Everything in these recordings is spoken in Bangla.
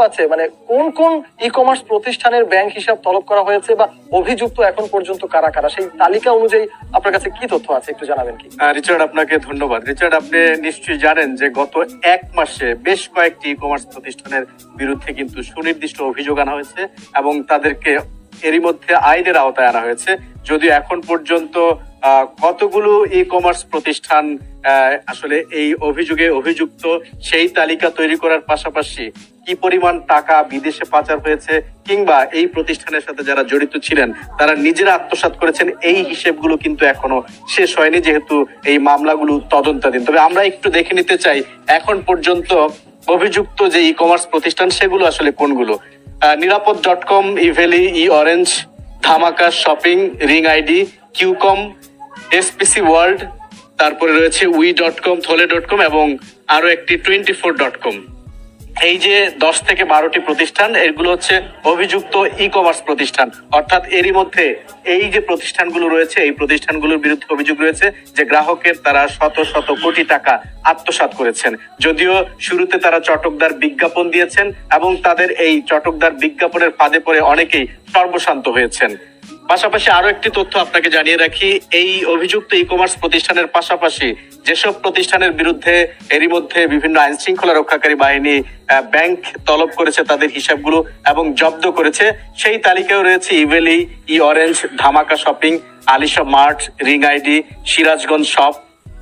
পাচ্ছে, মানে কোন কোন ই কমার্স প্রতিষ্ঠানের ব্যাংক হিসাব তলব করা হয়েছে বা অভিযুক্ত এখন পর্যন্ত কারা কারা, সেই তালিকা অনুযায়ী আপনার কাছে কি তথ্য আছে একটু জানাবেন কি? রিচার্ড, আপনাকে ধন্যবাদ। রিচার্ড, আপনি নিশ্চয়ই জানেন যে গত এক মাসে বেশ কয়েকটি ই কমার্স প্রতিষ্ঠানের বিরুদ্ধে কিন্তু সুনির্দিষ্ট অভিযোগ আনা হয়েছে এবং তাদেরকে এরই মধ্যে আইনের আওতায় আনা হয়েছে। যদিও এখন পর্যন্ত কতগুলো ই কমার্স প্রতিষ্ঠান আসলে এই অভিযোগে অভিযুক্ত সেই তালিকা তৈরি করার পাশাপাশি কি পরিমাণ টাকা বিদেশে পাচার হয়েছে কিংবা এই প্রতিষ্ঠানের সাথে যারা জড়িত ছিলেন তারা নিজেরা আত্মসাৎ করেছেন, এই হিসেবগুলো কিন্তু এখনো শেষ হয়নি, যেহেতু এই মামলাগুলো তদন্তাধীন। তবে আমরা একটু দেখে নিতে চাই এখন পর্যন্ত অভিযুক্ত যে ই কমার্স প্রতিষ্ঠান সেগুলো আসলে কোনগুলো। নিরাপদ.com, Evaly, E orange, Dhamaka shopping, ring ID, Qcoom, SPC world, তারপরে রয়েছে উই.com, থলে.com এবং আরো একটি 24.com। এই যে 10 থেকে 12টি প্রতিষ্ঠান, এগুলো হচ্ছে অভিযুক্ত ই কমার্স প্রতিষ্ঠান। অর্থাৎ এরই মধ্যে এই যে প্রতিষ্ঠানগুলো রয়েছে এই প্রতিষ্ঠানগুলোর বিরুদ্ধে অভিযোগ রয়েছে যে গ্রাহকের তারা শত শত কোটি টাকা আত্মসাৎ করেছেন। যদিও শুরুতে তারা চটকদার বিজ্ঞাপন দিয়েছেন এবং তাদের এই চটকদার বিজ্ঞাপনের ফাঁদে পড়ে অনেকেই সর্বশান্ত হয়েছেন। পাশাপাশি আরো একটি তথ্য আপনাকে জানিয়ে রাখি, এই অভিযুক্ত ই কমার্স প্রতিষ্ঠানের পাশাপাশি যেসব প্রতিষ্ঠানের বিরুদ্ধে এরই মধ্যে বিভিন্ন আইন শৃঙ্খলা রক্ষাকারী বাহিনী ব্যাংক তলব করেছে তাদের হিসাবগুলো এবং জব্দ করেছে, সেই তালিকায় রয়েছে Evaly, E orange, Dhamaka shopping, Alisha mart, ring ID, Sirajganj shop,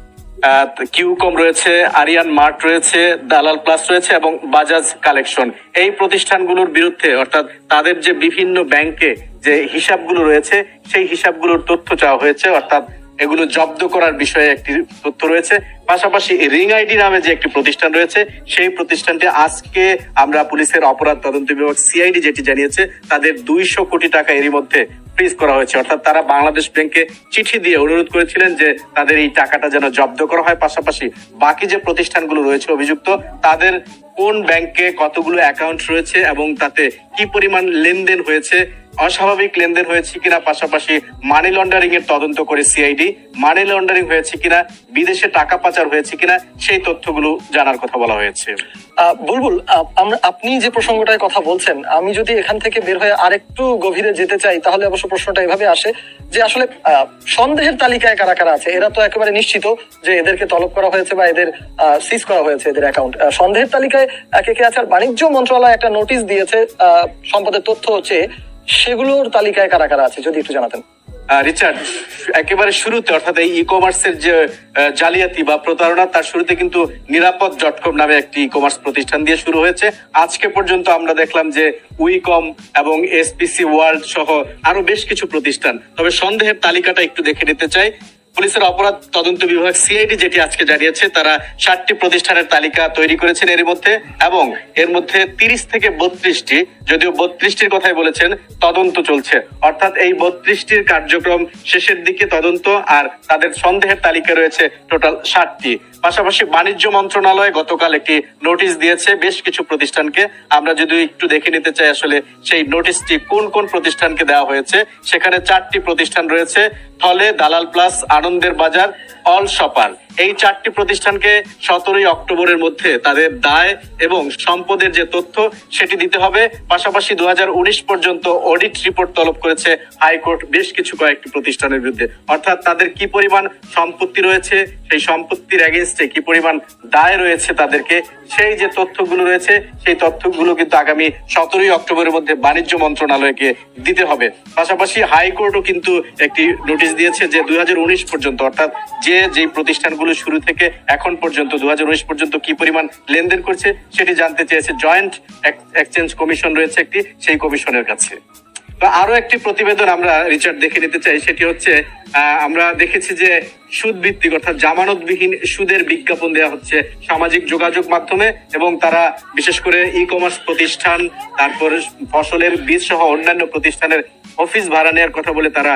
Qcoom রয়েছে, আরিয়ান মার্ট রয়েছে, দালাল প্লাস রয়েছে এবং বাজাজ কালেকশন। এই প্রতিষ্ঠানগুলোর বিরুদ্ধে অর্থাৎ তাদের যে বিভিন্ন ব্যাংকে যে হিসাবগুলো রয়েছে সেই হিসাবগুলোর তথ্য চাওয়া হয়েছে, অর্থাৎ এগুলো জব্দ করার বিষয়ে একটি তথ্য রয়েছে। পাশাপাশি রিং আইডি নামে যে একটি প্রতিষ্ঠান রয়েছে সেই প্রতিষ্ঠানটি আজকে আমরা পুলিশের অপরাধ তদন্ত বিভাগ সিআইডি যেটি জানিয়েছে তাদের 200 কোটি টাকা এরই মধ্যে ফ্রিজ করা হয়েছে। অর্থাৎ তারা বাংলাদেশ ব্যাংকে চিঠি দিয়ে অনুরোধ করেছিলেন যে তাদের এই টাকাটা যেন জব্দ করা হয়। পাশাপাশি বাকি যে প্রতিষ্ঠানগুলো রয়েছে অভিযুক্ত তাদের কোন ব্যাংকে কতগুলো অ্যাকাউন্ট রয়েছে এবং তাতে কি পরিমাণ লেনদেন হয়েছে, অস্বাভাবিক লেনদেন হয়েছে কিনা, পাশাপাশি মানি লন্ডারিং এর তদন্ত করে সিআইডি মানি লন্ডারিং হয়েছে কিনা, বিদেশে টাকা পাচার হয়েছে কিনা সেই তথ্যগুলো জানার কথা বলা হয়েছে। বুলবুল, আপনি যে প্রসঙ্গটায় কথা বলছেন, আমি যদি এখান থেকে বের হয়ে আরেকটু গভীরে যেতে চাই তাহলে অবশ্য প্রশ্নটা এভাবে আসে যে আসলে সন্দেহের তালিকায় কারা কারা আছে। এরা তো একেবারে নিশ্চিত যে এদেরকে তলব করা হয়েছে বা এদের সিজ করা হয়েছে এদের অ্যাকাউন্ট। সন্দেহের তালিকায় কে কে আছে? আর বাণিজ্য মন্ত্রণালয় একটা নোটিশ দিয়েছে সম্পদের তথ্য হচ্ছে, সেগুলোর তালিকায় কারা কারা আছে যদি একটু জানাতেন। রিচার্ড, একেবারে শুরুতে অর্থাৎ এই ই কমার্সের যে জালিয়াতি বা প্রতারণা তার শুরুতে কিন্তু নিরাপদ.com নামে একটি ই কমার্স প্রতিষ্ঠান দিয়ে শুরু হয়েছে। আজকে পর্যন্ত আমরা দেখলাম যে উইকম এবং এসপিসি ওয়ার্ল্ড সহ আরো বেশ কিছু প্রতিষ্ঠান। তবে সন্দেহের তালিকাটা একটু দেখে নিতে চাই। পুলিশের অপরাধ তদন্ত বিভাগ সিআইডি যেটি আজকে জানিয়েছে তারা 7টি প্রতিষ্ঠানের তালিকা তৈরি করেছেন এর মধ্যে, এবং এর মধ্যে 30 থেকে 32টি, যদিও 32টির কথাই বলেছেন, তদন্ত চলছে। অর্থাৎ এই 32টির কার্যক্রম শেষের দিকে তদন্ত, আর তাদের সন্দেহের তালিকা রয়েছে টোটাল 7টি। পাশাপাশি বাণিজ্য মন্ত্রণালয় গতকাল একটি নোটিশ দিয়েছে বেশ কিছু প্রতিষ্ঠানকে। আমরা যদি একটু দেখে নিতে চাই আসলে সেই নোটিশটি কোন কোন প্রতিষ্ঠানকে দেওয়া হয়েছে, সেখানে 4টি প্রতিষ্ঠান রয়েছে, থলে, দালাল প্লাস, আনন্দের বাজার, অল শপার। এই 4টি প্রতিষ্ঠানকে 17 অক্টোবরের মধ্যে তাদের দায় এবং সম্পদের যে তথ্য সেটি দিতে হবে। পাশাপাশি 2019 পর্যন্ত অডিট রিপোর্ট তলব করেছে হাইকোর্ট বেশ কিছু কয়েকটি প্রতিষ্ঠানের বিরুদ্ধে। অর্থাৎ তাদের কি পরিমাণ সম্পত্তি রয়েছে, সেই সম্পত্তির এগেইনস্টে কি পরিমাণ দায় রয়েছে তাদেরকে, সেই যে তথ্যগুলো রয়েছে সেই তথ্যগুলো কিন্তু আগামী 17 অক্টোবরের মধ্যে বাণিজ্য মন্ত্রণালয়কে দিতে হবে। পাশাপাশি হাইকোর্টও কিন্তু একটি নোটিশ দিয়েছে যে 2019 পর্যন্ত, অর্থাৎ যে প্রতিষ্ঠানগুলো শুরু থেকে এখন পর্যন্ত 2019 পর্যন্ত কি পরিমাণ লেনদেন করছে সেটি জানতে চেয়েছে জয়েন্ট এক্সচেঞ্জ কমিশন রয়েছে একটি, সেই কমিশনের কাছে। আরো একটি প্রতিবেদন আমরা রিচার্ড দেখে নিতে চাই, সেটি হচ্ছে আমরা দেখেছি যে সুদ ভিত্তিক অর্থাৎ জামানতবিহীন সুদের বিজ্ঞাপন দেওয়া হচ্ছে সামাজিক যোগাযোগ মাধ্যমে, এবং তারা বিশেষ করে ই কমার্স প্রতিষ্ঠান, তারপরে ফসলের বীজ সহ অন্যান্য প্রতিষ্ঠানের অফিস ভাড়া নেওয়ার কথা বলে তারা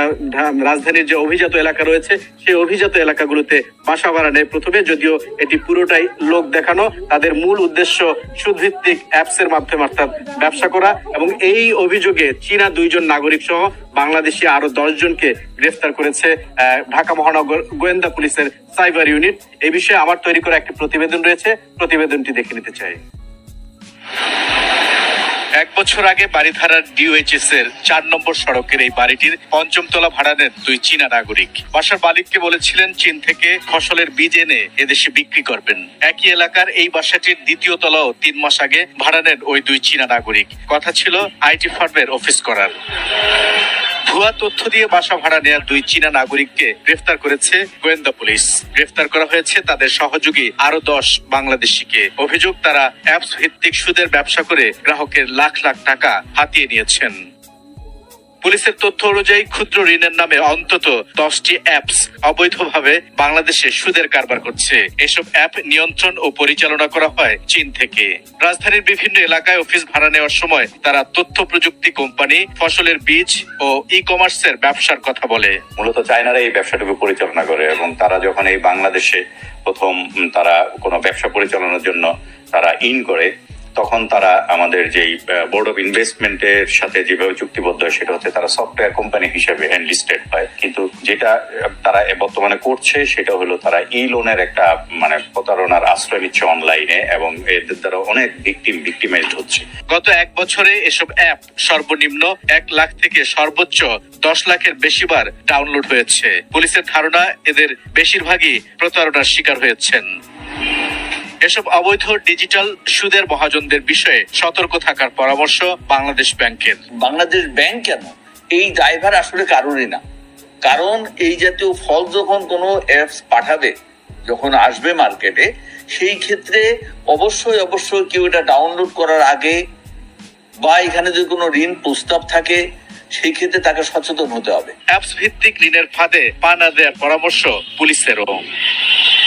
রাজধানীর যে অভিজাত এলাকা রয়েছে সেই অভিজাত এলাকাগুলোতে বাসা ভাড়া নেয় প্রথমে, যদিও এটি পুরোটাই লোক দেখানো। তাদের মূল উদ্দেশ্য সুদভিত্তিক অ্যাপস এর মাধ্যমে অর্থাৎ ব্যবসা করা, এবং এই অভিযোগে চীনা 2 জন নাগরিক সহ বাংলাদেশি আরো 10 জনকে গ্রেফতার করেছে ঢাকা মহানগর গোয়েন্দা পুলিশের সাইবার ইউনিট। এই বিষয়ে আমার তৈরি করা একটি প্রতিবেদন রয়েছে, প্রতিবেদনটি দেখে নিতে চাই। 1 বছর আগে বাড়িধারার ডিওএইচএস এর 4 নম্বর সড়কের এই বাড়িটির 5ম তলা ভাড়া নেন 2 চীনা নাগরিক। বাসার মালিককে বলেছিলেন চীন থেকে ফসলের বীজ এনে এদেশে বিক্রি করবেন। একই এলাকার এই বাসাটির 2য় তলাও 3 মাস আগে ভাড়া নেন ওই 2 চীনা নাগরিক। কথা ছিল আইটি ফার্মের অফিস করার। ভুয়া তথ্য দিয়ে বাসা ভাড়া নেওয়া 2 চীনা নাগরিককে গ্রেফতার করেছে গোয়েন্দা পুলিশ। গ্রেফতার করা হয়েছে তাদের সহযোগী আরো 10 বাংলাদেশিকে। অভিযোগ তারা অ্যাপস ভিত্তিক সুদের ব্যবসা করে গ্রাহকের লাখ লাখ টাকা হাতিয়ে নিয়েছেন। পুলিশের তথ্য অনুযায়ী ক্ষুদ্র ঋণের নামে অন্তত 10টি অ্যাপস অবৈধভাবে বাংলাদেশে সুদের কারবার করছে। এসব অ্যাপ নিয়ন্ত্রণ ও পরিচালনা করা হয় চীন থেকে। রাজধানীর বিভিন্ন এলাকায় অফিস ভাড়া নেওয়ার সময় তারা তথ্য প্রযুক্তি কোম্পানি, ফসলের বীজ ও ই-কমার্সের ব্যবসার কথা বলে। মূলত চায়নারা এই ব্যবসাটুকু পরিচালনা করে এবং তারা যখন এই বাংলাদেশে প্রথম তারা কোনো ব্যবসা পরিচালনার জন্য তারা করে, তখন তারা আমাদের যেই বোর্ড অফ ইনভেস্টমেন্টের সাথে যেভাবে চুক্তিবদ্ধ হয় সেটা হচ্ছে তারা সফটওয়্যার কোম্পানি হিসেবে এনলিস্টেড হয়। কিন্তু যেটা তারা বর্তমানে করছে সেটা হলো তারা লোনের একটা প্রতারণার আশ্রয় নিচ্ছে অনলাইনে এবং এদের দ্বারা অনেক ভিক্টিমাইজড হচ্ছে। গত 1 বছরে এসব অ্যাপ সর্বনিম্ন 1 লাখ থেকে সর্বোচ্চ 10 লাখের বেশিবার ডাউনলোড হয়েছে। পুলিশের ধারণা এদের বেশিরভাগই প্রতারণার শিকার হয়েছেন। এসব অবৈধ ডিজিটাল সুদের মহাজনদের বিষয়ে সতর্ক থাকার পরামর্শ বাংলাদেশ ব্যাংকের। বাংলাদেশ ব্যাংক কেন, এই ড্রাইভার আসলে কারোরই না। কারণ এই জাতীয় ফল যখন কোনো অ্যাপস পাঠাবে, যখন আসবে মার্কেটে, সেই ক্ষেত্রে অবশ্যই কেউ এটা ডাউনলোড করার আগে বা এখানে যদি কোনো ঋণ প্রস্তাব থাকে সেই ক্ষেত্রে তাকে সচেতন হতে হবে। অ্যাপস ভিত্তিক ঋণের ফাঁদে পা না দেওয়ার পরামর্শ পুলিশেরও।